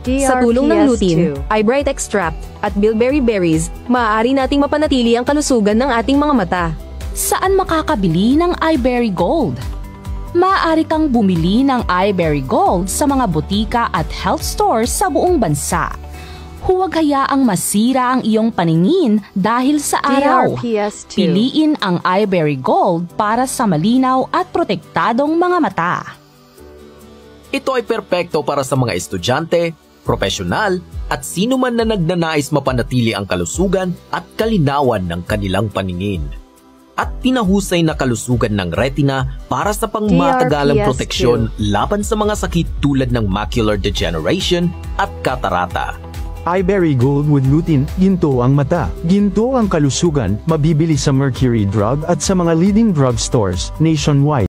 Sa tulong ng lutein, eyebright extract, at bilberry berries, maaari nating mapanatili ang kalusugan ng ating mga mata. Saan makakabili ng Eyeberry Gold? Maaari kang bumili ng Eyeberry Gold sa mga butika at health stores sa buong bansa. Huwag hayaang masira ang iyong paningin dahil sa araw. Piliin ang Eyeberry Gold para sa malinaw at protektadong mga mata. Ito ay perpekto para sa mga estudyante, profesional, at sino man na nagnanais mapanatili ang kalusugan at kalinawan ng kanilang paningin. At pinahusay na kalusugan ng retina para sa pangmatagalang proteksyon laban sa mga sakit tulad ng macular degeneration at katarata. Eyeberry Gold with lutein, ginto ang mata. Ginto ang kalusugan, mabibili sa Mercury Drug at sa mga leading drugstores nationwide.